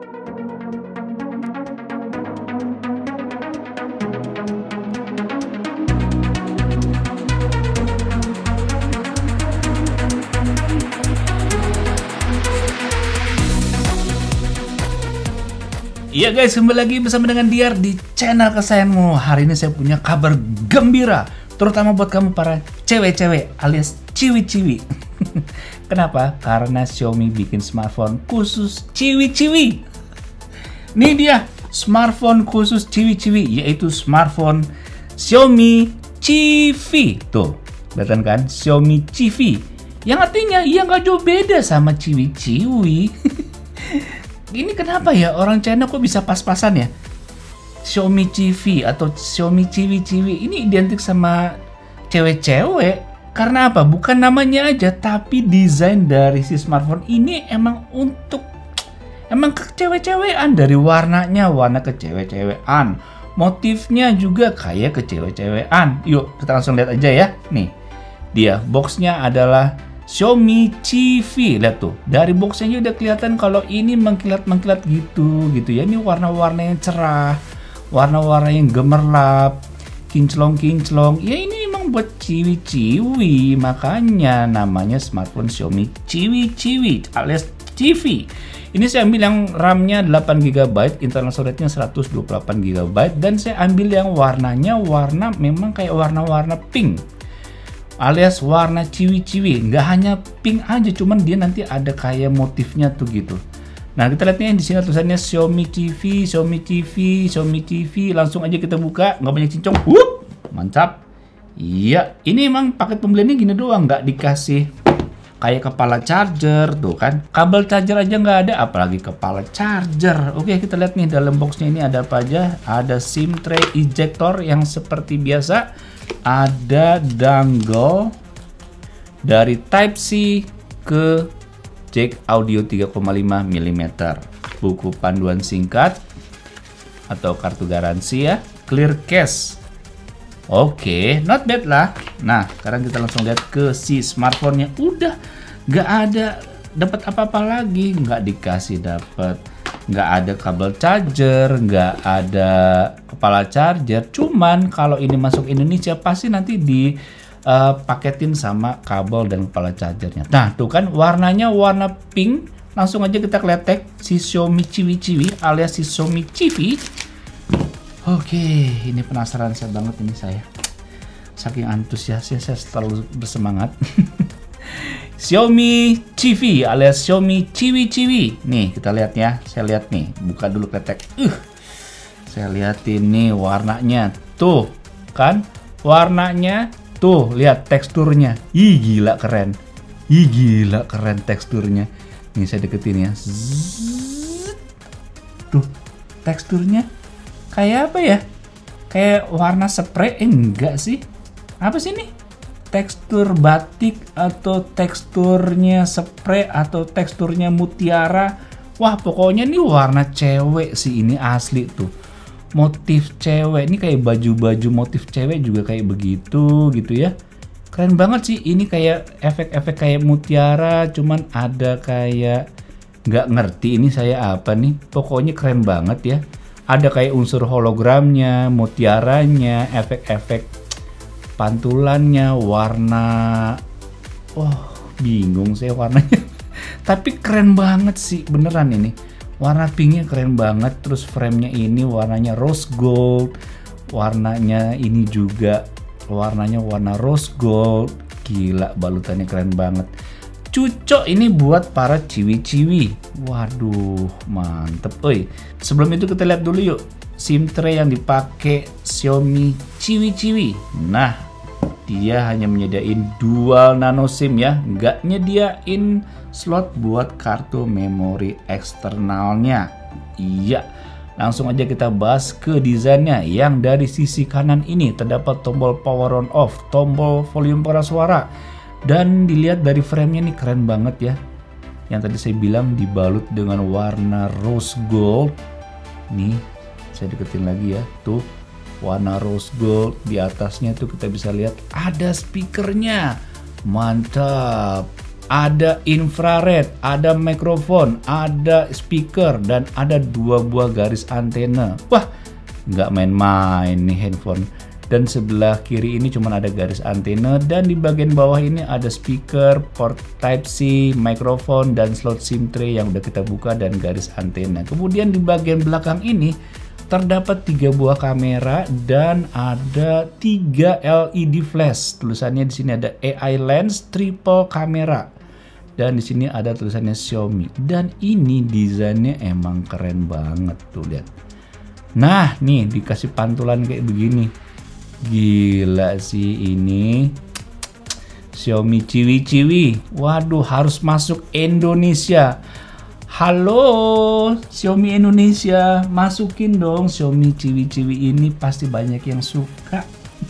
Iya guys, kembali lagi bersama dengan Diar di channel kesayanganmu. Hari ini saya punya kabar gembira, terutama buat kamu para cewek-cewek alias ciwi-ciwi. Kenapa? Karena Xiaomi bikin smartphone khusus ciwi-ciwi. Nih dia, smartphone khusus ciwi-ciwi, yaitu smartphone Xiaomi Civi. Tuh, kelihatan kan? Xiaomi Civi. Yang artinya, ya nggak jauh beda sama ciwi-ciwi. Ini kenapa ya orang China kok bisa pas-pasan ya? Xiaomi Civi atau Xiaomi Ciwi-Ciwi ini identik sama cewek-cewek. Karena apa? Bukan namanya aja, tapi desain dari si smartphone ini emang kecewek-cewekan. Dari warnanya, warna kecewek-cewekan. Motifnya juga kayak kecewek-cewekan. Yuk kita langsung lihat aja ya. Nih, dia boxnya adalah Xiaomi Civi. Lihat tuh, dari boxnya udah kelihatan kalau ini mengkilat-mengkilat gitu ya. Ini warna-warna yang cerah, warna-warna yang gemerlap, kinclong-kinclong. Ya ini emang buat ciwi-ciwi, makanya namanya smartphone Xiaomi Ciwi-Ciwi alias Civi. Ini saya ambil yang RAM-nya 8GB, internal storage-nya 128GB, dan saya ambil yang warnanya memang kayak warna-warna pink alias warna ciwi-ciwi. Nggak hanya pink aja, cuman dia nanti ada kayak motifnya tuh gitu. Nah, kita lihat nih di sini tulisannya Xiaomi Civi, Xiaomi Civi, Xiaomi Civi. Langsung aja kita buka, nggak banyak cincong. Mantap. Iya, ini emang paket pembeliannya gini doang, nggak dikasih kayak kepala charger tuh kan. Kabel charger aja nggak ada, apalagi kepala charger. Oke, kita lihat nih dalam boxnya ini ada apa aja. Ada SIM tray ejector yang seperti biasa. Ada dongle dari Type-C ke jack audio 3,5 mm. Buku panduan singkat atau kartu garansi ya. Clear case. Oke, not bad lah. Nah, sekarang kita langsung lihat ke si smartphone-nya. Udah nggak ada dapat apa-apa lagi, nggak ada kabel charger, nggak ada kepala charger. Cuman kalau ini masuk Indonesia pasti nanti dipaketin sama kabel dan kepala chargernya. Nah tuh kan warnanya warna pink. Langsung aja kita kletek si Xiaomi Civi-Civi alias si Xiaomi Civi. Oke, ini penasaran saya banget ini saya. Saking antusiasnya saya selalu bersemangat. Xiaomi Civi alias Xiaomi Civi-Civi. Nih kita lihat ya, saya lihat nih, buka dulu ketek. Saya lihatin nih warnanya, tuh kan, warnanya tuh, lihat teksturnya. Ih gila keren, teksturnya. Nih saya deketin ya. Tuh teksturnya kayak apa ya? Kayak warna spray? Enggak sih? Apa sih nih? Tekstur batik atau teksturnya spray atau teksturnya mutiara. Wah pokoknya nih warna cewek sih, ini asli tuh. Motif cewek, ini kayak baju-baju motif cewek juga kayak begitu gitu ya. Keren banget sih, ini kayak efek-efek kayak mutiara, cuman ada kayak nggak ngerti ini saya apa nih. Pokoknya keren banget ya. Ada kayak unsur hologramnya, mutiaranya, efek-efek pantulannya, warna, bingung saya warnanya. Tapi keren banget sih, beneran ini. Warna pinknya keren banget, terus framenya ini warnanya rose gold. Warnanya ini juga warnanya warna rose gold. Gila, balutannya keren banget. Cocok ini buat para ciwi-ciwi. Waduh, mantep. Sebelum itu kita lihat dulu yuk SIM tray yang dipakai Xiaomi Civi-Civi. Nah, dia hanya menyediain dual nano SIM ya, nggak nyediain slot buat kartu memori eksternalnya. Iya, langsung aja kita bahas ke desainnya. Yang dari sisi kanan ini terdapat tombol power on off, tombol volume suara, dan dilihat dari framenya nih keren banget ya. Yang tadi saya bilang dibalut dengan warna rose gold. Nih, saya deketin lagi ya, tuh warna rose gold. Di atasnya tuh kita bisa lihat ada speakernya. Mantap. ada infrared, ada mikrofon, ada speaker, dan ada 2 buah garis antena. Wah, nggak main-main nih handphone. Dan sebelah kiri ini cuma ada garis antena, dan di bagian bawah ini ada speaker, port Type-C, mikrofon, dan slot SIM tray yang udah kita buka, dan garis antena. Kemudian di bagian belakang ini terdapat 3 buah kamera dan ada 3 LED flash. Tulisannya di sini ada AI lens triple kamera. Dan di sini ada tulisannya Xiaomi. Dan ini desainnya emang keren banget tuh, lihat. Nah, nih dikasih pantulan kayak begini. Gila sih ini. Xiaomi ciwi-ciwi. Waduh, harus masuk Indonesia. Halo Xiaomi Indonesia, masukin dong Xiaomi ciwi-ciwi ini, pasti banyak yang suka.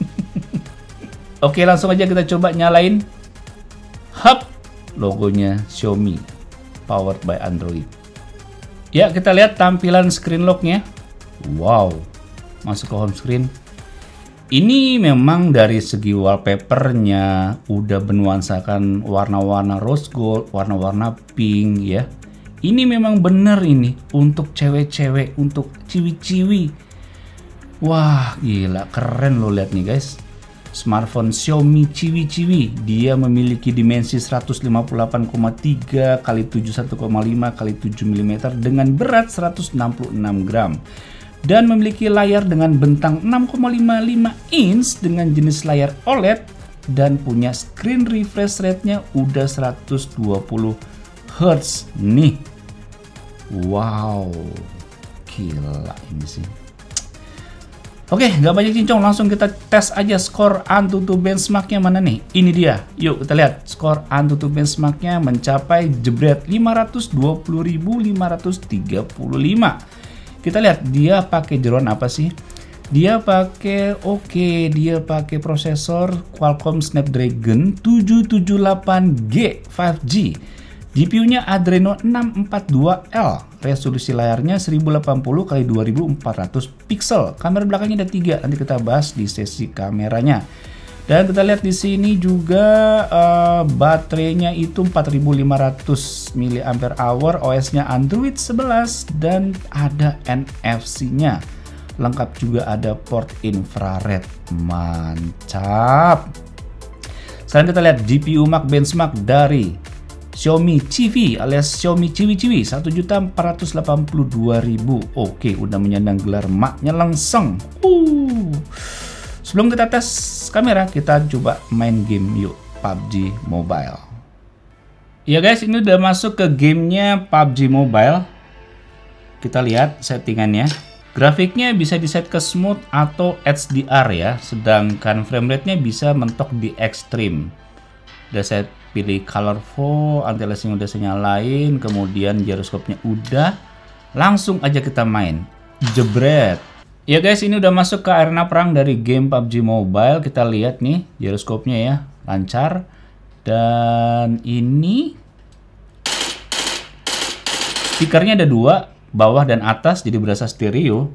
Oke, langsung aja kita coba nyalain. Hap, logonya Xiaomi, powered by Android. Ya, kita lihat tampilan screen lock-nya. Wow, masuk ke home screen. Ini memang dari segi wallpapernya udah bernuansakan warna-warna rose gold, warna-warna pink ya. Ini memang bener ini untuk cewek-cewek, untuk ciwi-ciwi. Wah, gila, keren loh, lihat nih guys. Smartphone Xiaomi ciwi-ciwi. Dia memiliki dimensi 158,3 x 71,5 x 7 mm dengan berat 166 gram. Dan memiliki layar dengan bentang 6,55 inch dengan jenis layar OLED dan punya screen refresh rate-nya udah 120 Hz nih. Wow, gila ini sih. Oke, nggak banyak cincong, langsung kita tes aja skor Antutu benchmarknya mana nih. Ini dia, yuk kita lihat skor Antutu benchmarknya mencapai jebret 520.535. Kita lihat dia pakai jeroan apa sih. Dia pakai dia pakai prosesor Qualcomm Snapdragon 778G 5G. GPU-nya Adreno 642L, resolusi layarnya 1080 x 2400 pixel. Kamera belakangnya ada 3, nanti kita bahas di sesi kameranya. Dan kita lihat di sini juga baterainya itu 4500 mAh, OS-nya Android 11 dan ada NFC-nya. Lengkap juga ada port infrared. Mantap. Sekarang kita lihat GPU Max benchmark dari Xiaomi Civi alias Xiaomi ciwi-ciwi 1.482.000. Oke, udah menyandang gelar maknya langsung. Sebelum kita tes kamera, kita coba main game yuk, PUBG Mobile. Ya guys, ini udah masuk ke gamenya PUBG Mobile. Kita lihat settingannya. Grafiknya bisa diset ke smooth atau HDR ya, sedangkan frame rate-nya bisa mentok di extreme. Udah saya pilih colorful, anti-aliasing udah saya nyalain, kemudian gyroskopnya udah. Langsung aja kita main. Jebret. Ya guys, ini udah masuk ke arena perang dari game PUBG Mobile. Kita lihat nih gyroskopnya ya, lancar. Dan ini speakernya ada 2, bawah dan atas, jadi berasa stereo.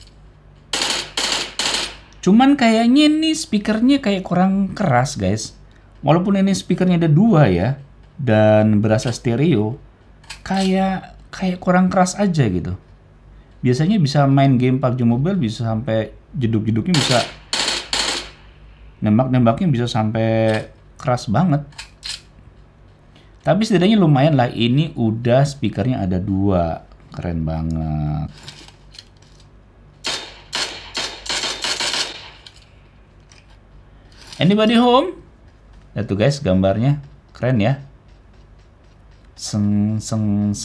Cuman kayaknya nih speakernya kayak kurang keras guys. Walaupun ini speakernya ada 2 ya, dan berasa stereo, kayak kurang keras aja gitu. Biasanya bisa main game PUBG Mobile bisa sampai jeduk-jeduknya bisa, nembak-nembaknya bisa sampai keras banget. Tapi setidaknya lumayan lah, ini udah speakernya ada 2, keren banget. Anybody home? Lihat tuh guys gambarnya, keren ya. 120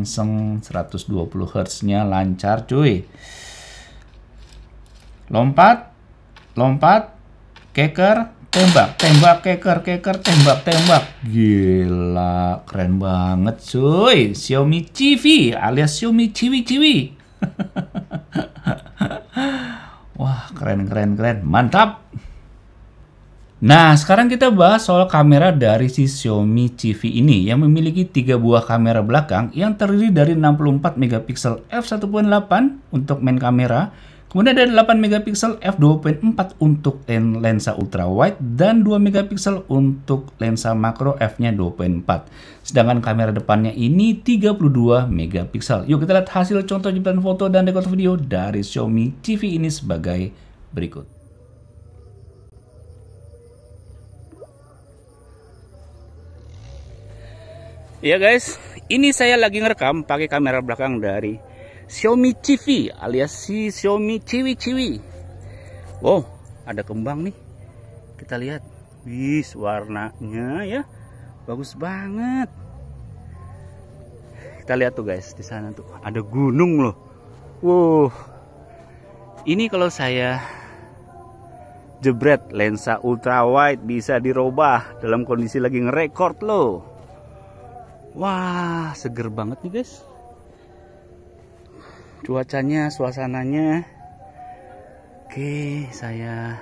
Hz-nya lancar cuy. Lompat, keker, tembak, keker, tembak. Gila, keren banget cuy. Xiaomi Civi alias Xiaomi ciwi-ciwi. Wah, keren, mantap. Nah, sekarang kita bahas soal kamera dari si Xiaomi Civi ini yang memiliki 3 buah kamera belakang yang terdiri dari 64 megapiksel f1.8 untuk main kamera, Kemudian ada 8 megapiksel f2.4 untuk lensa ultrawide dan 2 megapiksel untuk lensa makro f-nya 2.4. Sedangkan kamera depannya ini 32 megapiksel. Yuk kita lihat hasil contoh jepretan foto dan record video dari Xiaomi TV ini sebagai berikut. Ya guys, ini saya lagi ngerekam pakai kamera belakang dari Xiaomi TV alias si Xiaomi Ciwi. Wow, ada kembang nih. Kita lihat. Wih, warnanya ya bagus banget. Kita lihat tuh guys, di sana tuh ada gunung loh. Wow. Ini kalau saya jebret lensa ultrawide bisa dirubah dalam kondisi lagi ngerekord loh. Wah, seger banget nih guys. Cuacanya, suasananya. Oke, saya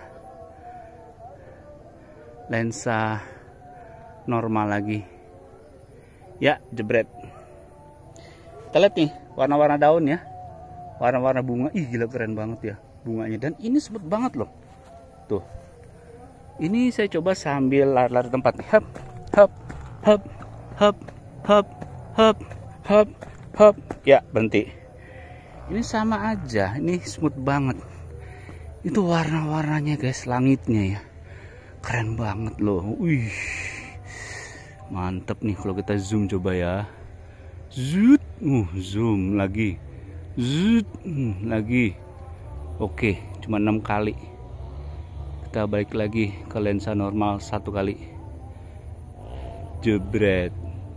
lensa normal lagi. Ya, jebret. Kita lihat nih, warna-warna daun ya. Warna-warna bunga. Ih, gila keren banget ya bunganya. Dan ini smooth banget loh. Tuh. Ini saya coba sambil lari-lari tempat nih. Hop, hop, hop, hop, hop, hop, hop, hop. Ya, berhenti. Ini sama aja, ini smooth banget. Itu warna-warnanya guys, langitnya ya. Keren banget loh. Wih. Mantep nih kalau kita zoom coba ya. Zoom, zoom lagi. Zoom lagi. Oke, cuma 6 kali. Kita balik lagi ke lensa normal 1 kali. Jebret.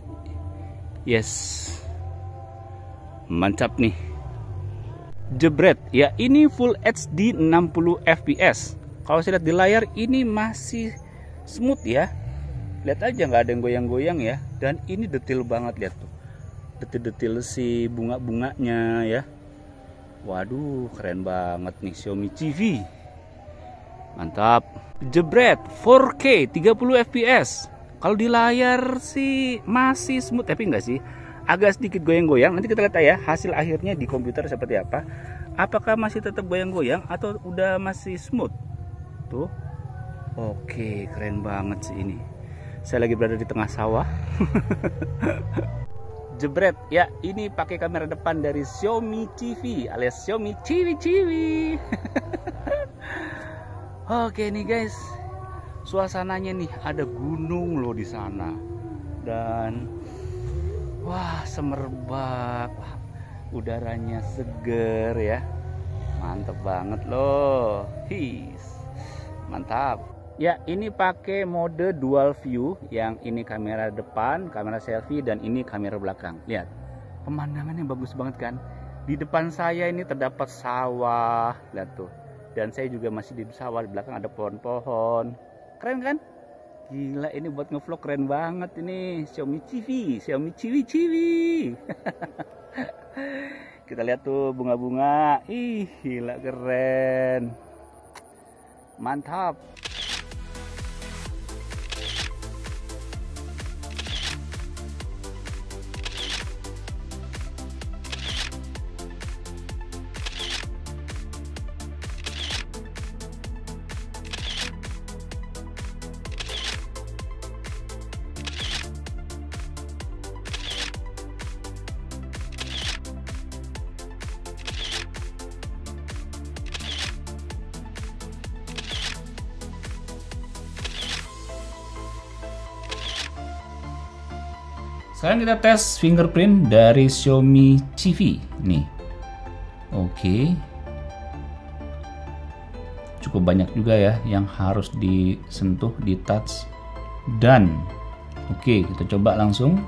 Yes. Mantap nih. Jebret, ya ini Full HD 60 fps. Kalau saya lihat di layar ini masih smooth ya. Lihat aja nggak ada yang goyang-goyang ya. Dan ini detail banget, lihat tuh. Detil-detil si bunga-bunganya ya. Waduh, keren banget nih Xiaomi TV. Mantap. Jebret, 4K 30 fps. Kalau di layar sih masih smooth, tapi enggak sih. Agak sedikit goyang-goyang. Nanti kita lihat ya hasil akhirnya di komputer seperti apa. Apakah masih tetap goyang-goyang atau udah masih smooth? Tuh. Oke, keren banget sih ini. Saya lagi berada di tengah sawah. Jebret, ya ini pakai kamera depan dari Xiaomi TV alias Xiaomi Ciwi. Oke nih guys. Suasananya nih ada gunung loh di sana. Dan wah, semerbak. Udaranya seger ya. Mantap banget loh. His. Mantap. Ya, ini pakai mode dual view. Yang ini kamera depan, kamera selfie, dan ini kamera belakang. Lihat. Pemandangannya bagus banget kan? Di depan saya ini terdapat sawah. Lihat tuh. Dan saya juga masih di sawah, di belakang ada pohon-pohon. Keren kan? Gila, ini buat ngevlog keren banget ini. Xiaomi TV, Xiaomi Ciwi. Kita lihat tuh bunga-bunga. Ih, gila keren. Mantap. Sekarang kita tes fingerprint dari Xiaomi TV nih. Oke. Cukup banyak juga ya yang harus disentuh, di touch. Dan oke, kita coba langsung.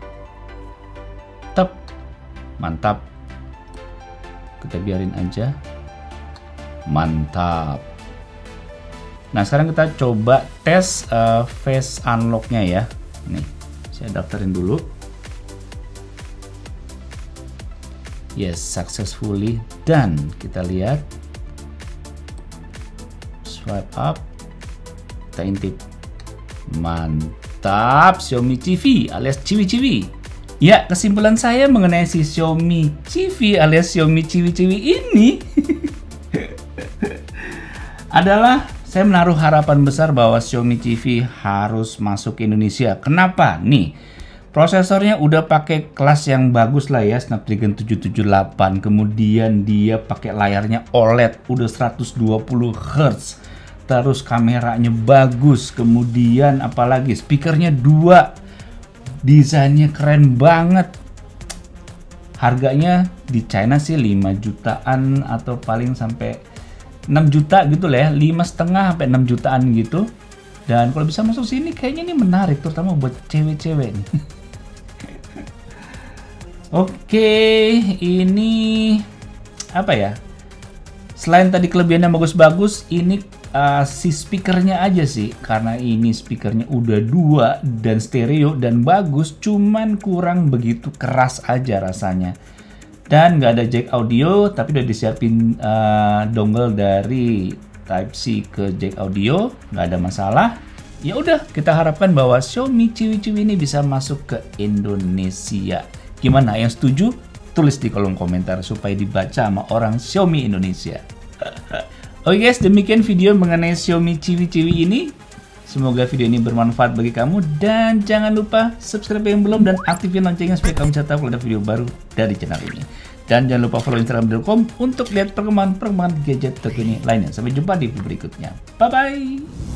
Tap. Mantap. Kita biarin aja. Mantap. Nah, sekarang kita coba tes face unlock-nya ya. Nih. Saya daftarin dulu. Yes, successfully done. Kita lihat. Swipe up. Kita intip. Mantap, Xiaomi TV alias Ciwi. Ya, kesimpulan saya mengenai si Xiaomi TV alias Xiaomi Ciwi ini adalah saya menaruh harapan besar bahwa Xiaomi TV harus masuk ke Indonesia. Kenapa? Nih, prosesornya udah pakai kelas yang bagus lah ya, Snapdragon 778. Kemudian dia pakai layarnya OLED, udah 120 Hz. Terus kameranya bagus. Kemudian apalagi speakernya 2. Desainnya keren banget. Harganya di China sih 5 jutaan atau paling sampai 6 juta gitu lah ya, 5,5 sampai 6 jutaan gitu. Dan kalau bisa masuk sini kayaknya ini menarik, terutama buat cewek-cewek nih. Oke, ini apa ya? Selain tadi kelebihannya bagus-bagus, ini si speakernya aja sih. Karena ini speakernya udah 2 dan stereo dan bagus, cuman kurang begitu keras aja rasanya. Dan nggak ada jack audio, tapi udah disiapin dongle dari Type-C ke jack audio, nggak ada masalah. Ya udah, kita harapkan bahwa Xiaomi ciwi-ciwi ini bisa masuk ke Indonesia. Gimana? Yang setuju? Tulis di kolom komentar supaya dibaca sama orang Xiaomi Indonesia. Oke guys, demikian video mengenai Xiaomi ciwi-ciwi ini. Semoga video ini bermanfaat bagi kamu, dan jangan lupa subscribe yang belum dan aktifin loncengnya supaya kamu bisa tahu kalau ada video baru dari channel ini. Dan jangan lupa follow Instagram.com untuk lihat perkembangan gadget terkini lainnya. Sampai jumpa di video berikutnya. Bye bye.